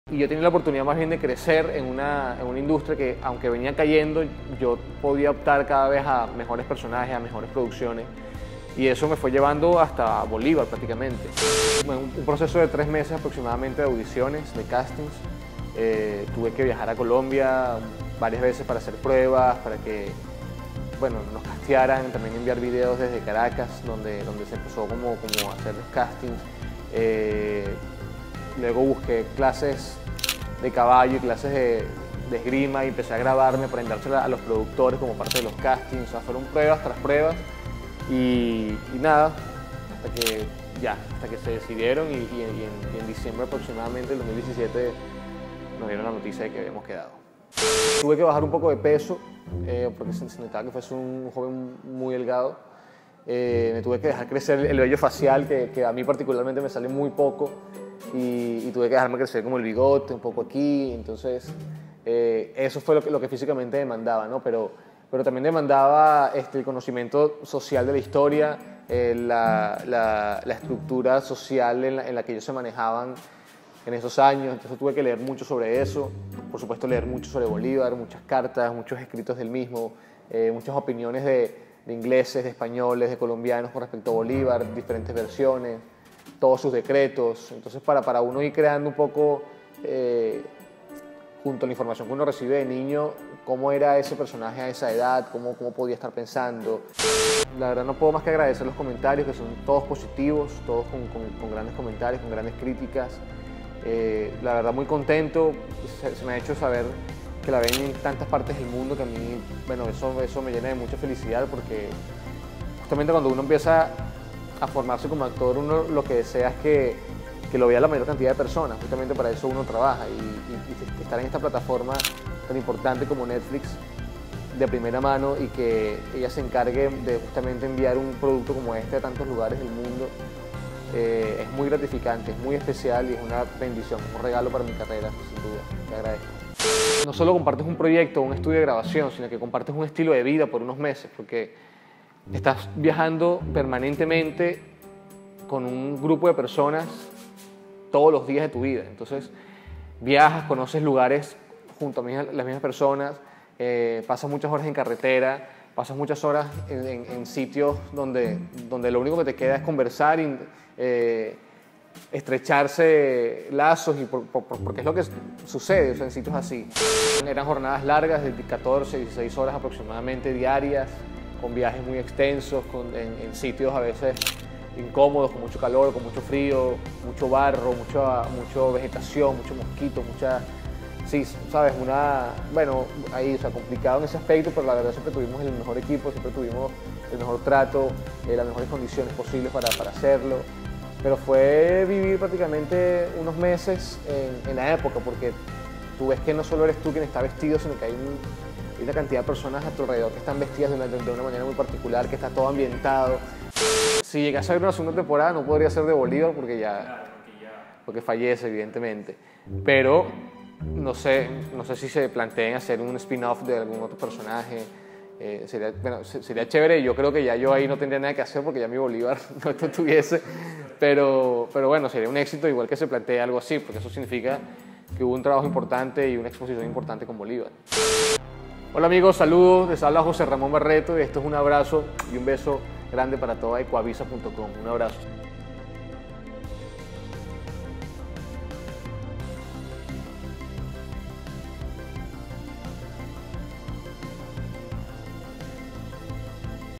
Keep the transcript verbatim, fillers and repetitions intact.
Y yo tenía la oportunidad más bien de crecer en una, en una industria que, aunque venía cayendo, yo podía optar cada vez a mejores personajes, a mejores producciones. Y eso me fue llevando hasta Bolívar prácticamente. Un, un proceso de tres meses aproximadamente de audiciones, de castings. Eh, tuve que viajar a Colombia varias veces para hacer pruebas, para que bueno, nos castearan, también enviar videos desde Caracas, donde, donde se empezó como, como a hacer los castings. Eh, luego busqué clases de caballo y clases de, de esgrima y empecé a grabarme para enviárselas a los productores como parte de los castings. O sea, fueron pruebas tras pruebas y, y nada, hasta que ya, hasta que se decidieron y, y, y, en, y en diciembre aproximadamente del dos mil diecisiete nos dieron la noticia de que habíamos quedado. Tuve que bajar un poco de peso eh, porque se notaba que fuese un joven muy delgado. Eh, me tuve que dejar crecer el vello facial, que, que a mí particularmente me sale muy poco, y, y tuve que dejarme crecer como el bigote, un poco aquí. Entonces eh, eso fue lo que, lo que físicamente demandaba, ¿no? Pero, pero también demandaba este, el conocimiento social de la historia, eh, la, la, la estructura social en la, en la que ellos se manejaban en esos años. Entonces tuve que leer mucho sobre eso, por supuesto leer mucho sobre Bolívar, muchas cartas, muchos escritos del mismo, eh, muchas opiniones de, de ingleses, de españoles, de colombianos con respecto a Bolívar, diferentes versiones, todos sus decretos. Entonces para, para uno ir creando un poco, eh, junto a la información que uno recibe de niño, cómo era ese personaje a esa edad, cómo, cómo podía estar pensando. La verdad no puedo más que agradecer los comentarios, que son todos positivos, todos con, con, con grandes comentarios, con grandes críticas. Eh, la verdad muy contento, se, se me ha hecho saber que la ven en tantas partes del mundo, que a mí, bueno, eso, eso me llena de mucha felicidad, porque justamente cuando uno empieza a formarse como actor, uno lo que desea es que, que lo vea la mayor cantidad de personas. Justamente para eso uno trabaja, y, y, y estar en esta plataforma tan importante como Netflix de primera mano, y que ella se encargue de justamente enviar un producto como este a tantos lugares del mundo. Eh, es muy gratificante, es muy especial y es una bendición, un regalo para mi carrera, sin duda. Te agradezco. No solo compartes un proyecto, un estudio de grabación, sino que compartes un estilo de vida por unos meses, porque estás viajando permanentemente con un grupo de personas todos los días de tu vida. Entonces viajas, conoces lugares junto a las mismas personas, eh, pasas muchas horas en carretera, pasas muchas horas en, en, en sitios donde, donde lo único que te queda es conversar y eh, estrecharse lazos, y por, por, porque es lo que sucede, o sea, en sitios así. Eran jornadas largas de catorce, dieciséis horas aproximadamente diarias, con viajes muy extensos, con, en, en sitios a veces incómodos, con mucho calor, con mucho frío, mucho barro, mucha, mucho vegetación, mucho mosquito, mucha... Sí, sabes, una, bueno, ahí, o sea, complicado en ese aspecto, pero la verdad siempre tuvimos el mejor equipo, siempre tuvimos el mejor trato, eh, las mejores condiciones posibles para, para hacerlo. Pero fue vivir prácticamente unos meses en, en la época, porque tú ves que no solo eres tú quien está vestido, sino que hay, un, hay una cantidad de personas a tu alrededor que están vestidas de una, de una manera muy particular, que está todo ambientado. Si llegase a ver una segunda temporada, no podría ser de Bolívar, porque ya, porque fallece, evidentemente. Pero no sé, no sé si se planteen hacer un spin-off de algún otro personaje. Eh, sería, bueno, sería chévere. Yo creo que ya yo ahí no tendría nada que hacer, porque ya mi Bolívar no estuviese. Pero, pero bueno, sería un éxito igual que se plantee algo así, porque eso significa que hubo un trabajo importante y una exposición importante con Bolívar. Hola amigos, saludos. Les habla José Ramón Barreto y esto es un abrazo y un beso grande para toda ecuavisa punto com. Un abrazo.